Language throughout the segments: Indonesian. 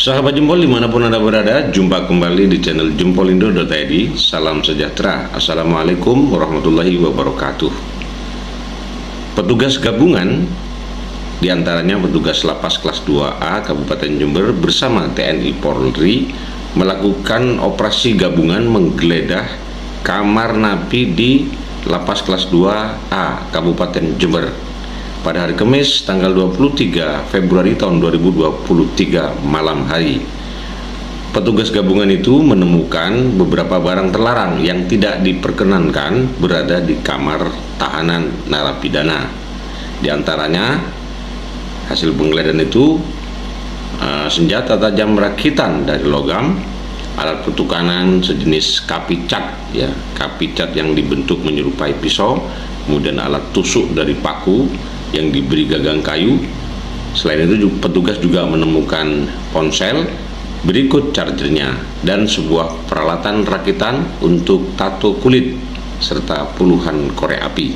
Sahabat Jempol dimanapun Anda berada, jumpa kembali di channel jempolindo.id. Salam sejahtera. Assalamualaikum warahmatullahi wabarakatuh. Petugas gabungan, diantaranya petugas lapas kelas 2A Kabupaten Jember bersama TNI Polri melakukan operasi gabungan menggeledah kamar napi di lapas kelas 2A Kabupaten Jember pada hari Kamis tanggal 23 Februari tahun 2023 malam hari. Petugas gabungan itu menemukan beberapa barang terlarang yang tidak diperkenankan berada di kamar tahanan narapidana. Di antaranya hasil penggeledahan itu senjata tajam rakitan dari logam, alat pertukanan sejenis kapicat, kapicat yang dibentuk menyerupai pisau, kemudian alat tusuk dari paku yang diberi gagang kayu. Selain itu petugas juga menemukan ponsel, berikut chargernya, dan sebuah peralatan rakitan untuk tato kulit serta puluhan korek api.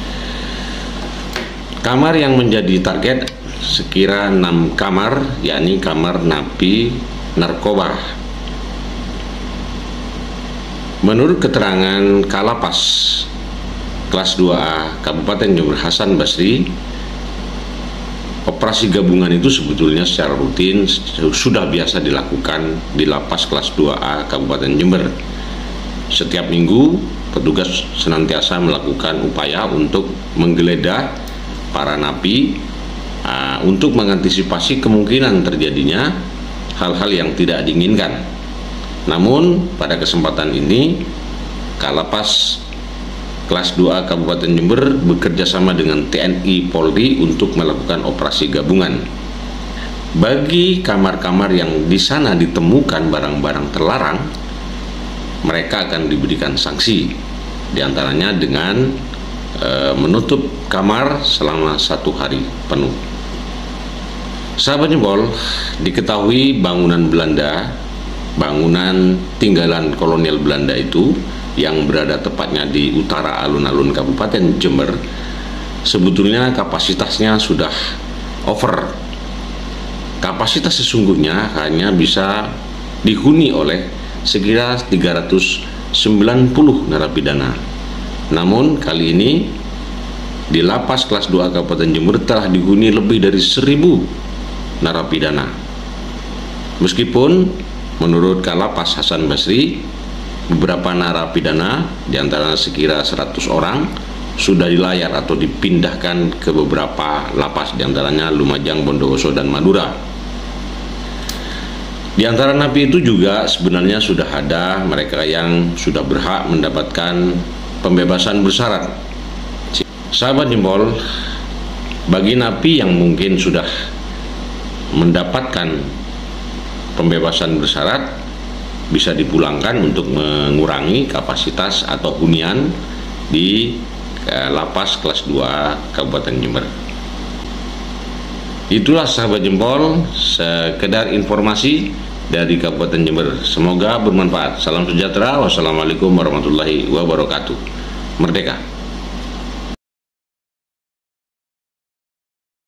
Kamar yang menjadi target sekira 6 kamar, yakni kamar napi narkoba. Menurut keterangan Kalapas kelas 2A Kabupaten Jember Hasan Basri, operasi gabungan itu sebetulnya secara rutin sudah biasa dilakukan di lapas kelas 2A Kabupaten Jember. Setiap minggu petugas senantiasa melakukan upaya untuk menggeledah para napi untuk mengantisipasi kemungkinan terjadinya hal-hal yang tidak diinginkan. Namun pada kesempatan ini Kalapas kelas 2A Kabupaten Jember bekerja sama dengan TNI Polri untuk melakukan operasi gabungan. Bagi kamar-kamar yang di sana ditemukan barang-barang terlarang, mereka akan diberikan sanksi, diantaranya dengan menutup kamar selama 1 hari penuh. Sahabat Jempol, diketahui bangunan Belanda, bangunan tinggalan kolonial Belanda itu yang berada tepatnya di utara alun-alun Kabupaten Jember, sebetulnya kapasitasnya sudah over. Kapasitas sesungguhnya hanya bisa dihuni oleh sekira 390 narapidana. Namun kali ini di lapas kelas 2 Kabupaten Jember telah dihuni lebih dari 1000 narapidana. Meskipun menurut Kalapas Hasan Basri, beberapa narapidana, diantaranya sekira 100 orang, sudah dilayar atau dipindahkan ke beberapa lapas, diantaranya Lumajang, Bondowoso, dan Madura. Di antara napi itu juga sebenarnya sudah ada mereka yang sudah berhak mendapatkan pembebasan bersyarat. Sahabat Jempol, bagi napi yang mungkin sudah mendapatkan pembebasan bersyarat, bisa dipulangkan untuk mengurangi kapasitas atau hunian di lapas kelas 2 Kabupaten Jember. Itulah sahabat Jempol, sekedar informasi dari Kabupaten Jember. Semoga bermanfaat. Salam sejahtera. Wassalamualaikum warahmatullahi wabarakatuh. Merdeka.